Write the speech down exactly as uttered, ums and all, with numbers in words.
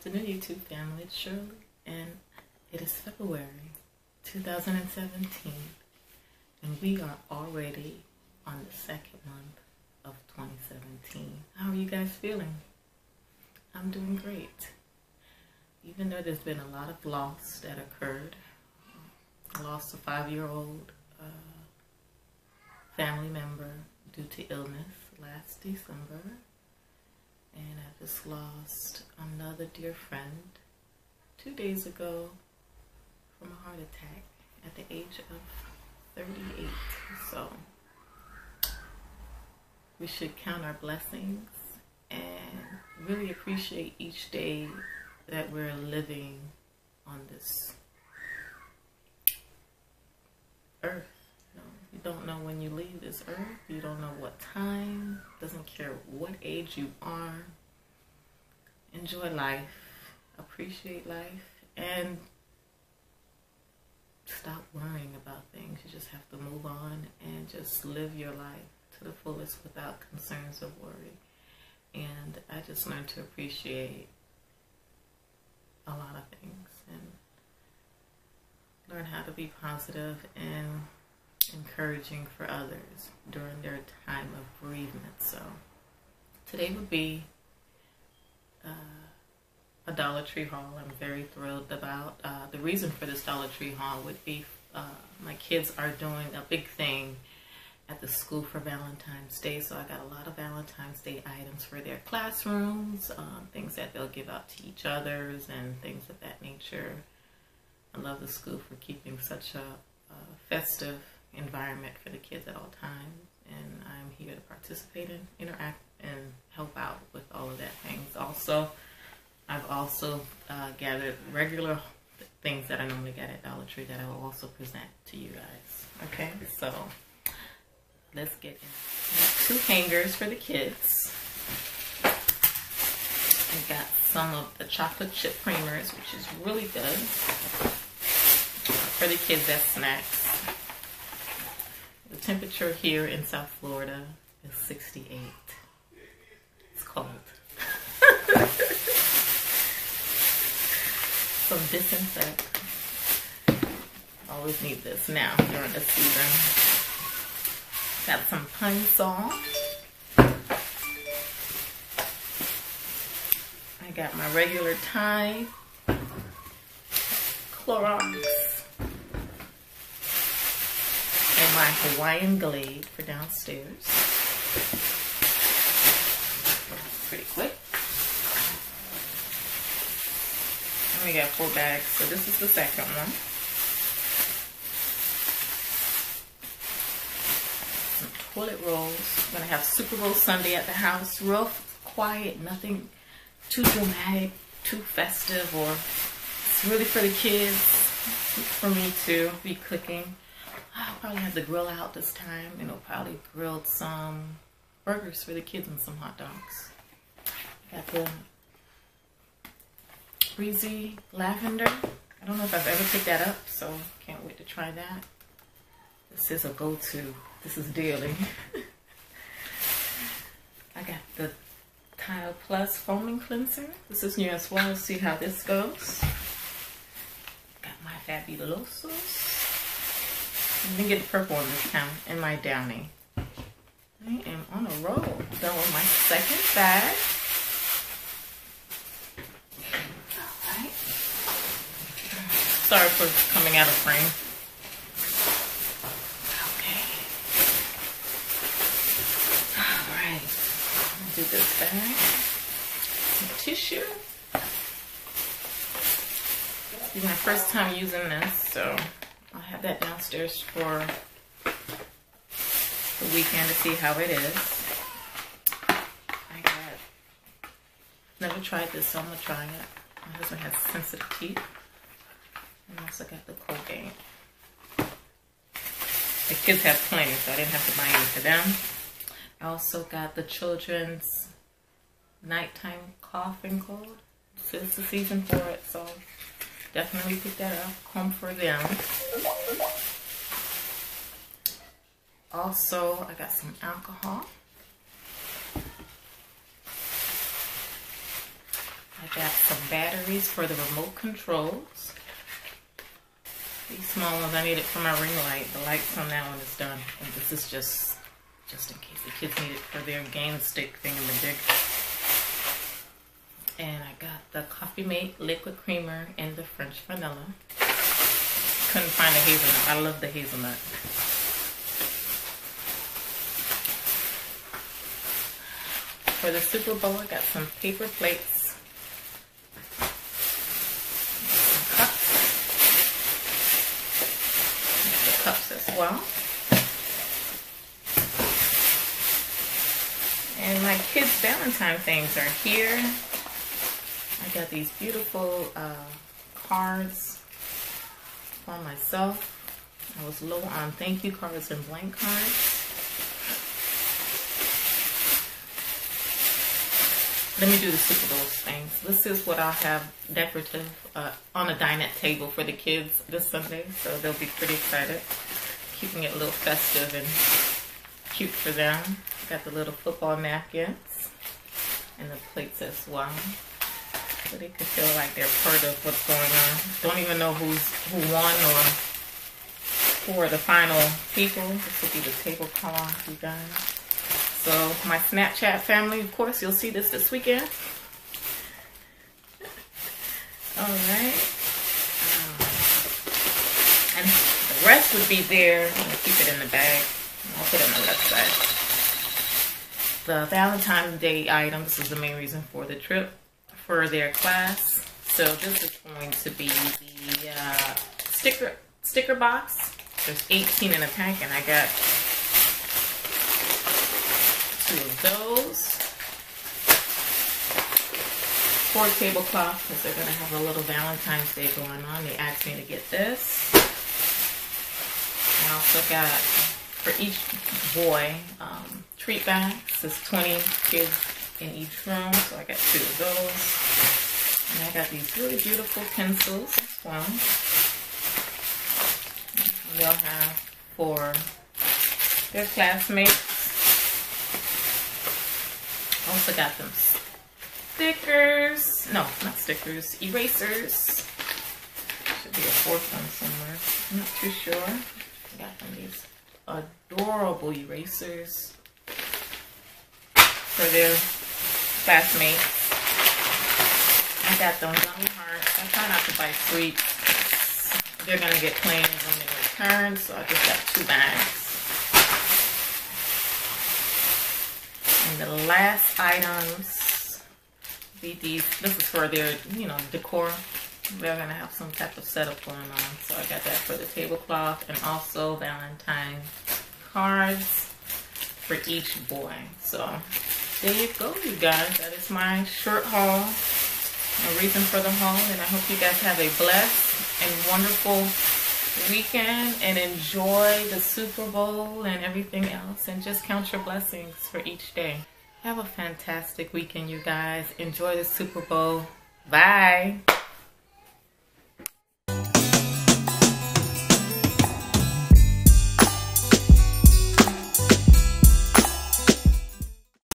afternoon, YouTube family. It's Shirley, and it is February two thousand seventeen, and we are already on the second month of twenty seventeen. How are you guys feeling? I'm doing great. Even though there's been a lot of loss that occurred. I lost a five-year-old uh, family member due to illness last December. And I just lost another dear friend two days ago from a heart attack at the age of thirty-eight. So we should count our blessings and really appreciate each day that we're living on this earth. You know, you don't know when you leave this earth. You don't know what time. Doesn't care what age you are. Enjoy life. Appreciate life. And stop worrying about things. You just have to move on and just live your life to the fullest without concerns or worry. And I just learned to appreciate a lot of things and learn how to be positive and encouraging for others during their time of bereavement. So today would be uh, a Dollar Tree haul I'm very thrilled about. Uh, the reason for this Dollar Tree haul would be uh, my kids are doing a big thing at the school for Valentine's Day, so I got a lot of Valentine's Day items for their classrooms, um, things that they'll give out to each others and things of that nature. I love the school for keeping such a, a festive environment for the kids at all times, and I'm here to participate and interact and help out with all of that things. Also, I've also uh, gathered regular things that I normally get at Dollar Tree that I will also present to you guys. Okay, so let's get in. Two hangers for the kids. I got some of the chocolate chip creamers, which is really good for the kids as snacks. The temperature here in South Florida is sixty-eight. It's cold. Some disinfect. Always need this now during the season. Got some Pine-Sol. I got my regular Tide Clorox and my Hawaiian Glade for downstairs. Pretty quick. And we got four bags, so this is the second one. Toilet rolls. I'm gonna have Super Bowl Sunday at the house. Real quiet, nothing too dramatic, too festive, or it's really for the kids, for me to be cooking. I'll probably have the grill out this time. You know, probably grilled some burgers for the kids and some hot dogs. Got the Breezy Lavender. I don't know if I've ever picked that up, so can't wait to try that. This is a go-to. This is daily. I got the Tile Plus Foaming Cleanser. This is new as well. See how this goes. Got my Fabulosos. I didn't get the purple one this time. And my Downy. I am on a roll. Done with my second bag. Alright. Sorry for coming out of frame. Do this bag. Some tissue. This is my first time using this, so I'll have that downstairs for the weekend to see how it is. I got, never tried this, so I'm gonna try it. My husband has sensitive teeth. And I also got the Colgate. The kids have plenty, so I didn't have to buy any for them. I also got the children's nighttime cough and cold. It's the season for it, so definitely pick that up. Home for them. Also, I got some alcohol. I I got some batteries for the remote controls. These small ones I needed for my ring light. The lights on that one is done. And this is just just in case the kids need it for their game stick thing in the dig. And I got the Coffee Mate liquid creamer and the French vanilla. Couldn't find the hazelnut. I love the hazelnut. For the Super Bowl, I got some paper plates, some cups, the cups as well. And my kids' Valentine things are here. I got these beautiful uh, cards for myself. I was low on thank you cards and blank cards. Let me do the Super Bowl things. This is what I'll have decorative uh, on a dinette table for the kids this Sunday, so they'll be pretty excited. Keeping it a little festive and cute for them. Got the little football napkins and the plates as well, so they could feel like they're part of what's going on. Don't even know who's who won or who are the final people. This will be the tablecloth, you guys. So my Snapchat family, of course, you'll see this this weekend. All right. Um, and the rest would be there. I'm going to keep it in the bag. I'll put it on the left side. The Valentine's Day items is the main reason for the trip for their class. So this is going to be the uh, sticker sticker box. There's eighteen in a pack, and I got two of those. Four tablecloths, because they're going to have a little Valentine's Day going on. They asked me to get this. I also got, for each boy, um, treat bags. There's twenty kids in each room, so I got two of those. And I got these really beautiful pencils as well. They'll have for their classmates. Also got them stickers. No, not stickers. Erasers. Should be a fourth one somewhere. I'm not too sure. I got them these adorable erasers for their classmates. I got them gummy hearts. I try not to buy sweets. They're gonna get plain when they return, so I just got two bags. And the last items be these. This is for their, you know, decor. They're gonna have some type of setup going on, so I got that for the tablecloth, and also Valentine cards for each boy. So there you go, you guys. That is my short haul. A reason for the haul, and I hope you guys have a blessed and wonderful weekend and enjoy the Super Bowl and everything else, and just count your blessings for each day. Have a fantastic weekend, you guys. Enjoy the Super Bowl. Bye.